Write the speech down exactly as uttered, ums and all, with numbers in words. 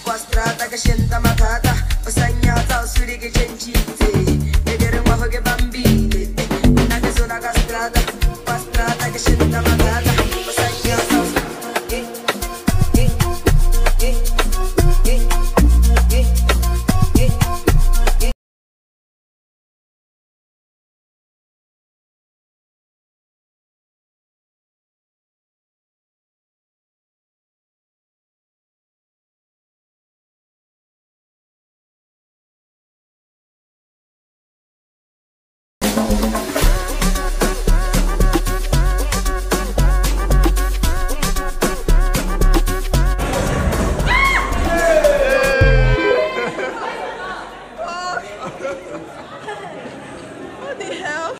qua strada che scenda matata, ho segnato su di che cencite, vedere un uovo che bambine, una che sola che strada, qua strada che scenda matata, ho segnato su di che What the hell?